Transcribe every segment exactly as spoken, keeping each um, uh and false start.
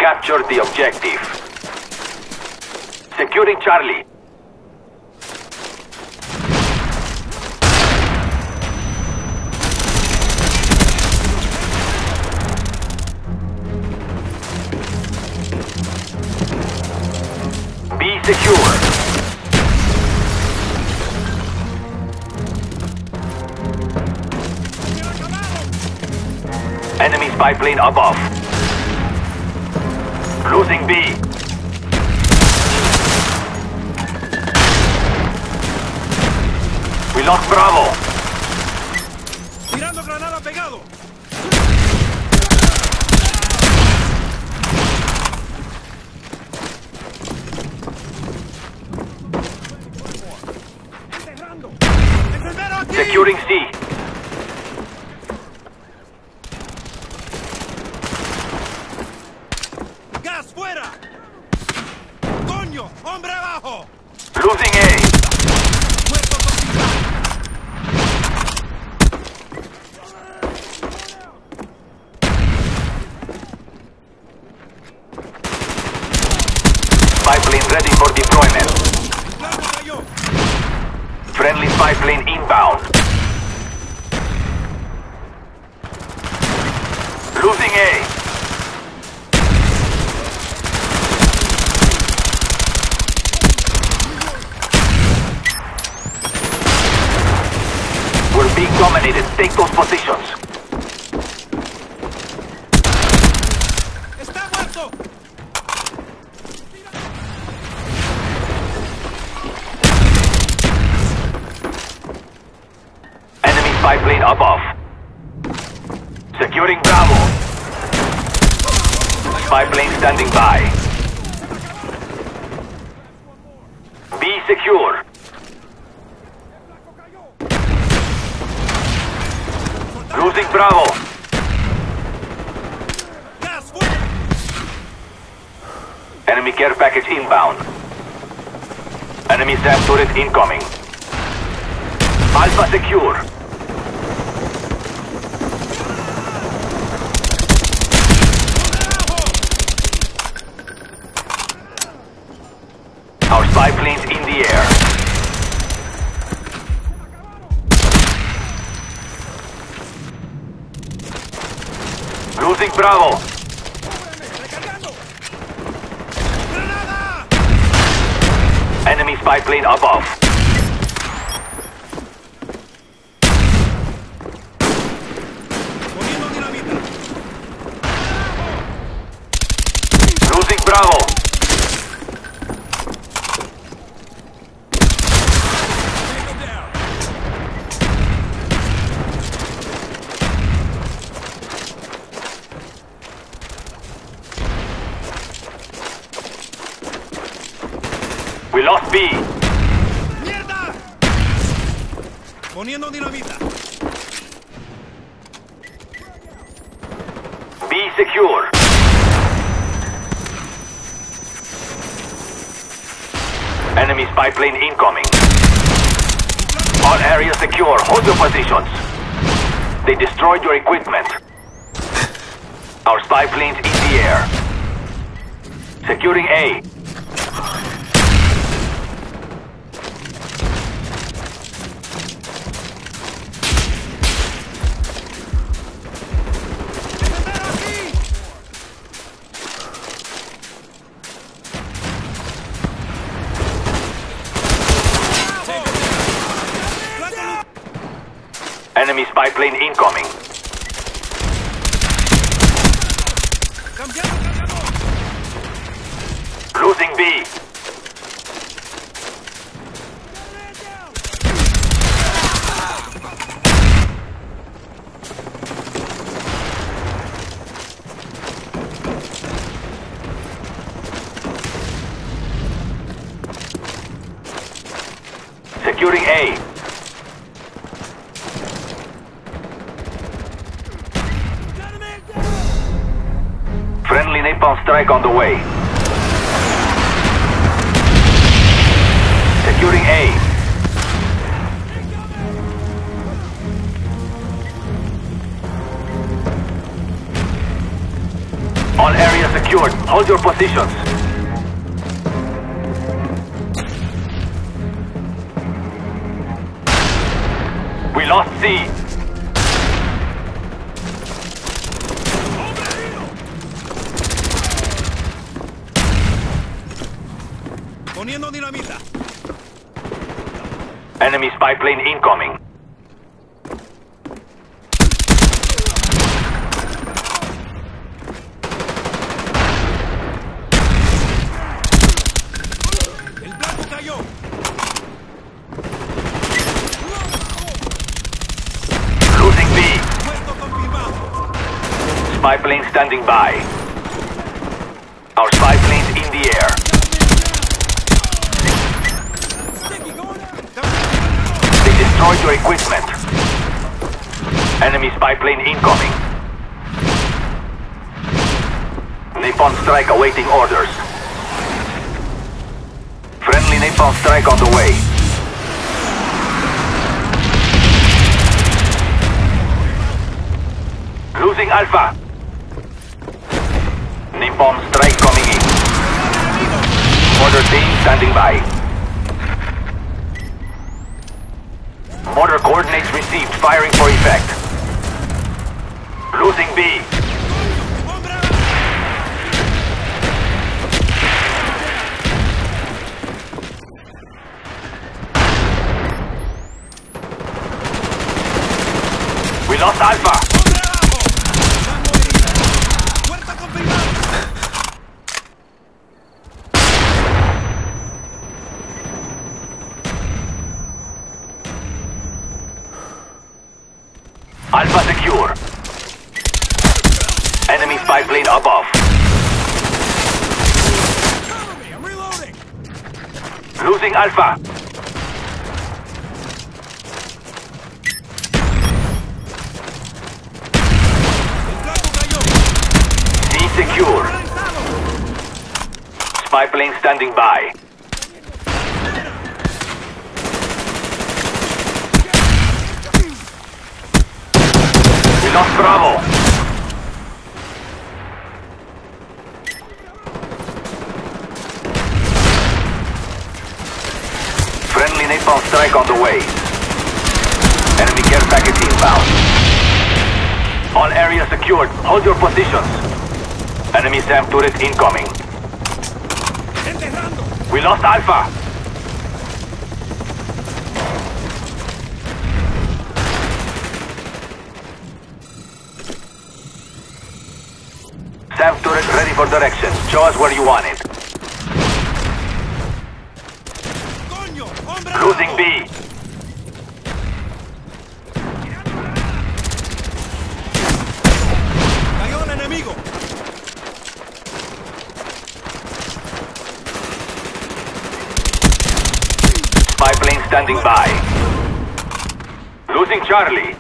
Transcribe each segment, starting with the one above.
captured the objective. Securing Charlie. B secure. Enemy spy plane above. Losing B. We lost Bravo. Tirando granada pegado. Securing C. ¡Gas fuera! ¡Coño! ¡Hombre abajo! Losing A. ¡Muerto con Spy plane ready for deployment. ¡Blanco cayó! Friendly spy plane inbound. Losing A. We're being dominated. Take those positions. ¡Está muerto! Enemy spy plane above. Securing Bravo. Spy plane standing by. B secure. Losing Bravo. ¡Gas fuera! Enemy care package inbound. Enemy SAM turret incoming. Alpha secure. Our spy planes in the air. Losing Bravo. ¡Recargando! ¡Granada! Enemy spy plane above. Poniendo dinamita. Losing Bravo. Tango down. We lost B. ¡Mierda! Poniendo dinamita. B secure. Enemy spy plane incoming. All areas secure. Hold your positions. They destroyed your equipment. Our spy planes in the air. Securing A. Enemy spy plane incoming. ¡Cambiando cargador! Losing B. Securing A. Friendly napalm strike on the way. Securing A. All areas secured. Hold your positions. We lost C. Poniendo dinamita. Enemy spy plane incoming. El blanco cayó. Losing B. Puesto confirmado. Spy plane standing by. Our spy plane's in the air. They destroyed your equipment. Enemy spy plane incoming. Napalm strike awaiting orders. Friendly napalm strike on the way. Losing Alpha. Napalm strike coming in. Mortar team standing by. Mortar coordinates received. Firing for effect. Losing B. We lost Alpha. Puerta confirmada. Alpha secure. Enemy spy plane above. Cover me. I'm reloading. Losing Alpha. El blanco cayó. C secure. Spy plane standing by. We lost Bravo. Friendly napalm strike on the way. Enemy care package inbound. All areas secured. Hold your positions. Enemy SAM turret incoming. Enterrando. We lost Alpha. SAM turret ready for direction. Show us where you want it. Coño. Hombre. Losing B. Cayó el enemigo. Spy plane standing by. Losing Charlie.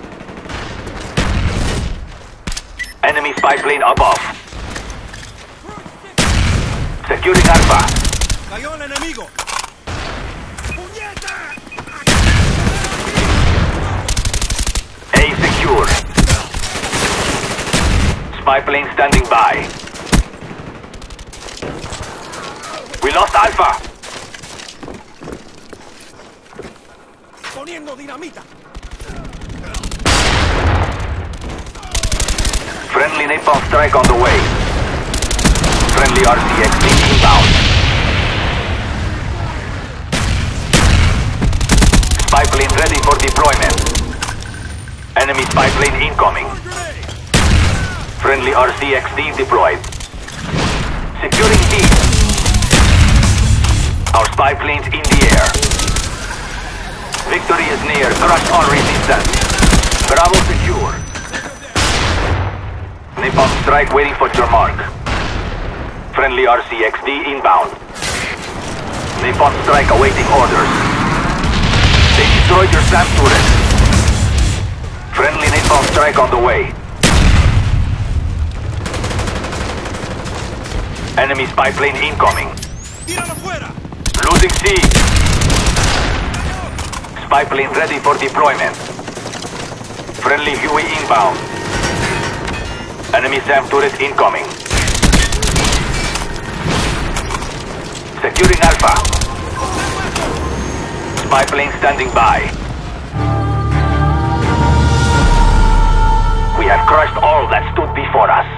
Enemy spy plane above. Securing Alpha. Cayó el enemigo. ¡Puñeta! A secure. Spy plane standing by. We lost Alpha. Poniendo dinamita. Friendly napalm strike on the way. Friendly R C X D inbound. Spy plane ready for deployment. Enemy spy plane incoming. Grenade. Friendly R C X D deployed. Securing D. Our spy planes in the air. Victory is near. Crush all resistance. Bravo secure. Napalm strike waiting for your mark. Friendly R C X D inbound. Napalm strike awaiting orders. They destroyed your SAM turret. Friendly napalm strike on the way. Enemy spy plane incoming. Tíralo fuera. Losing C. Spy plane ready for deployment. Friendly Huey inbound. Enemy SAM turret incoming. Securing Alpha. Spy plane standing by. We have crushed all that stood before us.